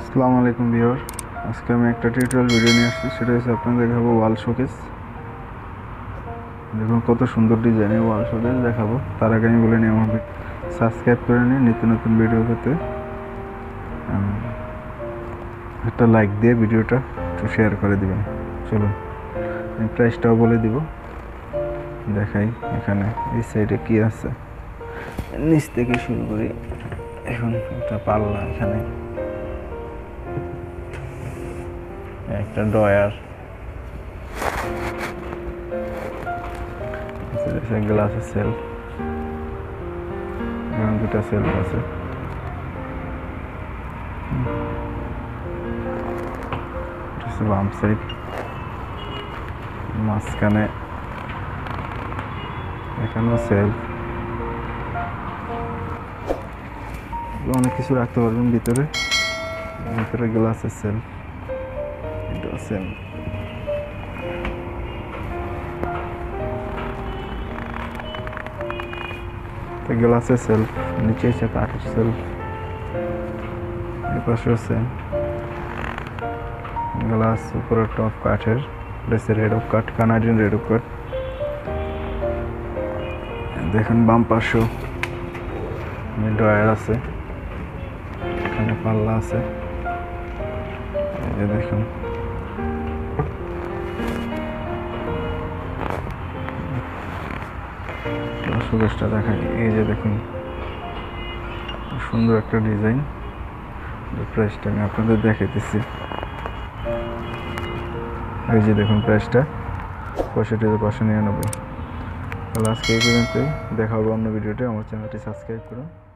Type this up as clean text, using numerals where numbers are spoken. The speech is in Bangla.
আসসালামু আলাইকুম ভিউয়ার, আজকে আমি একটা টিউটোরিয়াল ভিডিও নিয়ে আসছি। সেটা হচ্ছে আপনাদের দেখাবো ওয়াল শোকেস। দেখুন কত সুন্দর ডিজাইনের ওয়াল শোকেস দেখাবো। তার আগে আমি বলে নিই, আমার সাবস্ক্রাইব করে নিন নিত্য নতুন ভিডিও পেতে। একটা লাইক দিয়ে ভিডিওটা একটু শেয়ার করে দিবেন। চলুন আমি প্রাইসটাও বলে দিব, দেখাই। এখানে এই সাইডে কি আছে, নিচ থেকে শুরু করি। এখন একটা পাল্লা, এখানে একটা ড্রয়ার, গ্লাসের সেলফ, এবং দুটা সেলফ আছে। বাম সাইড, মাঝখানে এখানেও সেলফ, অনেক কিছু রাখতে পারবেন ভিতরে। ভিতরে গ্লাসের সেলফ, এটা সেম। গ্লাসের সেলফ, নিচে এসে কাঠের সেলফ, এপাশেও সেম গ্লাস, উপরে টপ কাঠের, রেড অফ কাঠ, কানাডিয়ান রেড অফ কাঠ। দেখেন বাম পাশেও ড্রয়ার আছে, এখানে পাল্লা আছে। এই যে দেখুন, শোকেসটা দেখাই। এই যে দেখুন, সুন্দর একটা ডিজাইন। প্রাইসটা আমি আপনাদের দেখাইতেছি। এই যে দেখুন প্রাইসটা 65,599। তাহলে আজকে এই পর্যন্তই, দেখা হবে অন্য ভিডিওতে। আমার চ্যানেলটি সাবস্ক্রাইব করুন।